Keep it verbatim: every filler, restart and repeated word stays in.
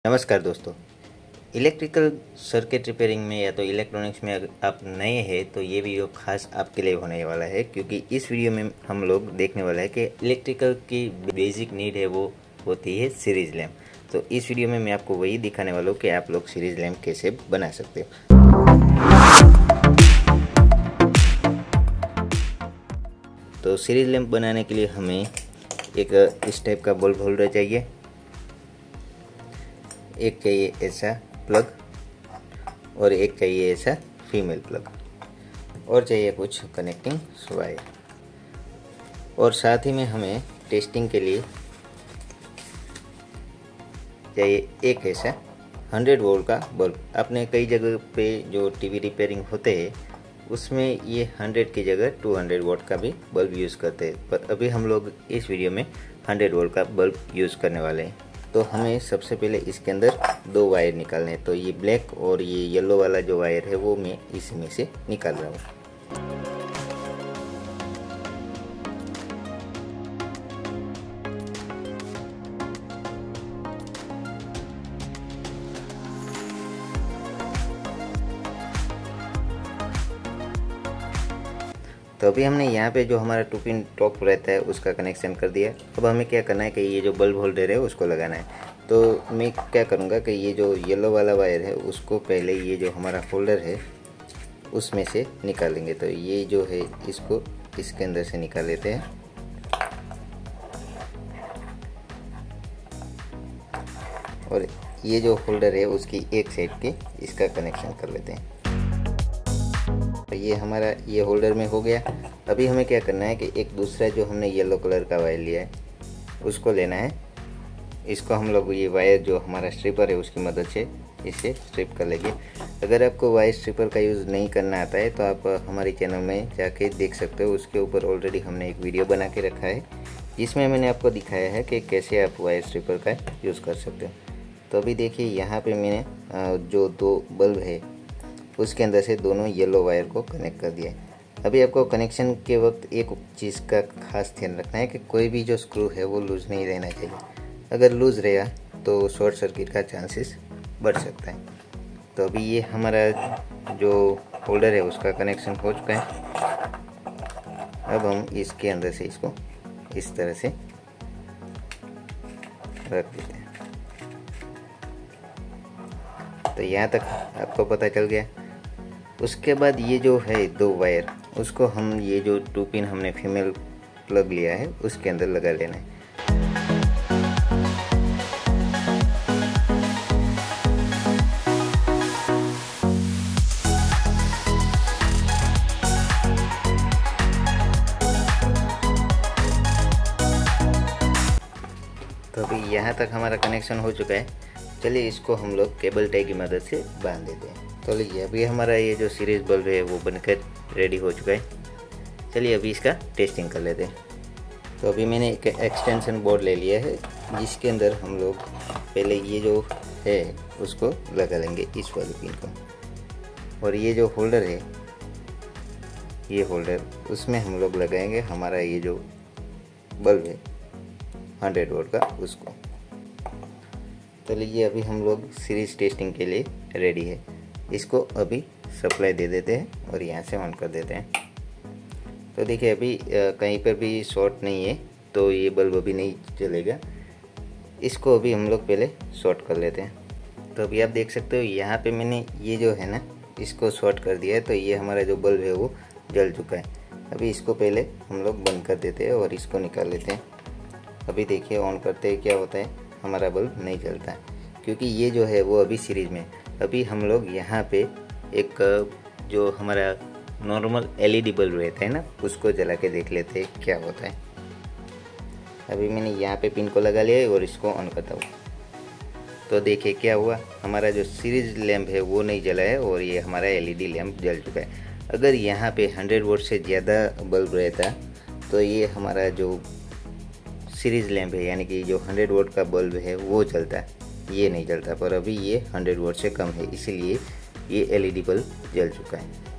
नमस्कार दोस्तों, electrical circuit repairing में या तो इलेक्ट्रॉनिक्स में अगर आप नए हैं तो ये वीडियो खास आपके लिए होने वाला है, क्योंकि इस वीडियो में हम लोग देखने वाला है कि इलेक्ट्रिकल की बेसिक नीड है वो होती है सीरीज लैम्प। तो इस वीडियो में मैं आपको वही दिखाने वाला हूँ कि आप लोग सीरीज लैम्प कैसे बना सकते हो। तो सीरीज लैम्प बनाने के लिए हमें एक इस टाइप का बल्ब होल्डर चाहिए, एक चाहिए ऐसा प्लग और एक चाहिए ऐसा फीमेल प्लग, और चाहिए कुछ कनेक्टिंग वायर, और साथ ही में हमें टेस्टिंग के लिए चाहिए एक ऐसा हंड्रेड वोल्ट का बल्ब। आपने कई जगह पे जो टीवी रिपेयरिंग होते हैं उसमें ये हंड्रेड की जगह टू हंड्रेड वोल्ट का भी बल्ब यूज़ करते हैं, पर अभी हम लोग इस वीडियो में हंड्रेड वोल्ट का बल्ब यूज़ करने वाले हैं। तो हमें सबसे पहले इसके अंदर दो वायर निकालने हैं। तो ये ब्लैक और ये येलो वाला जो वायर है वो मैं इसी में से निकाल रहा हूँ। तो अभी हमने यहाँ पे जो हमारा टू पिन टॉप रहता है उसका कनेक्शन कर दिया। अब हमें क्या करना है कि ये जो बल्ब होल्डर है उसको लगाना है। तो मैं क्या करूँगा कि ये जो येलो वाला वायर है उसको पहले ये जो हमारा होल्डर है उसमें से निकालेंगे। तो ये जो है इसको इसके अंदर से निकाल लेते हैं, और ये जो होल्डर है उसकी एक साइड के इसका कनेक्शन कर लेते हैं। तो ये हमारा ये होल्डर में हो गया। अभी हमें क्या करना है कि एक दूसरा जो हमने येलो कलर का वायर लिया है उसको लेना है। इसको हम लोग ये वायर जो हमारा स्ट्रिपर है उसकी मदद से इसे स्ट्रिप कर लेंगे। अगर आपको वायर स्ट्रिपर का यूज़ नहीं करना आता है तो आप हमारे चैनल में जाके देख सकते हो। उसके ऊपर ऑलरेडी हमने एक वीडियो बना के रखा है जिसमें मैंने आपको दिखाया है कि कैसे आप वायर स्ट्रिपर का यूज़ कर सकते हो। तो अभी देखिए यहाँ पे मैंने जो दो बल्ब है उसके अंदर से दोनों येलो वायर को कनेक्ट कर दिया है। अभी आपको कनेक्शन के वक्त एक चीज़ का खास ध्यान रखना है कि कोई भी जो स्क्रू है वो लूज़ नहीं रहना चाहिए। अगर लूज़ रहेगा तो शॉर्ट सर्किट का चांसेस बढ़ सकता है। तो अभी ये हमारा जो होल्डर है उसका कनेक्शन हो चुका है। अब हम इसके अंदर से इसको इस तरह से रख देते हैं। तो यहाँ तक आपको पता चल गया। उसके बाद ये जो है दो वायर उसको हम ये जो टू पिन हमने फीमेल प्लग लिया है उसके अंदर लगा लेना है। तो अभी यहाँ तक हमारा कनेक्शन हो चुका है। चलिए इसको हम लोग केबल टाई की मदद से बांध देते हैं। तो लीजिए अभी हमारा ये जो सीरीज बल्ब है वो बनकर रेडी हो चुका है। चलिए अभी इसका टेस्टिंग कर लेते हैं। तो अभी मैंने एक एक्सटेंशन बोर्ड ले लिया है जिसके अंदर हम लोग पहले ये जो है उसको लगा लेंगे इस वाले पिन को, और ये जो होल्डर है ये होल्डर उसमें हम लोग लगाएंगे हमारा ये जो बल्ब है हंड्रेड वोल्ट का उसको। तो लीजिए अभी हम लोग सीरीज टेस्टिंग के लिए रेडी है। इसको अभी सप्लाई दे देते हैं और यहाँ से ऑन कर देते हैं। तो देखिए अभी कहीं पर भी शॉर्ट नहीं है तो ये बल्ब अभी नहीं जलेगा। इसको अभी हम लोग पहले शॉर्ट कर लेते हैं। तो अभी आप देख सकते हो यहाँ पे मैंने ये जो है ना इसको शॉर्ट कर दिया है। तो ये हमारा जो बल्ब है वो जल चुका है। अभी इसको पहले हम लोग बंद कर देते हैं और इसको निकाल लेते हैं। अभी देखिए ऑन करते हैं क्या होता है, हमारा बल्ब नहीं जलता है क्योंकि ये जो है वो अभी सीरीज में। अभी हम लोग यहाँ पे एक जो हमारा नॉर्मल एलईडी बल्ब रहता है ना उसको जला के देख लेते हैं क्या होता है। अभी मैंने यहाँ पे पिन को लगा लिया है और इसको ऑन करता हूँ। तो देखिए क्या हुआ, हमारा जो सीरीज लैम्प है वो नहीं जला है और ये हमारा एलईडी लैम्प जल चुका है। अगर यहाँ पे हंड्रेड वोल्ट से ज़्यादा बल्ब रहता तो ये हमारा जो सीरीज लैम्प है यानी कि जो हंड्रेड वोल्ट का बल्ब है वो जलता है, ये नहीं जलता। पर अभी ये हंड्रेड वोल्ट से कम है इसीलिए ये एलईडी बल्ब जल चुका है।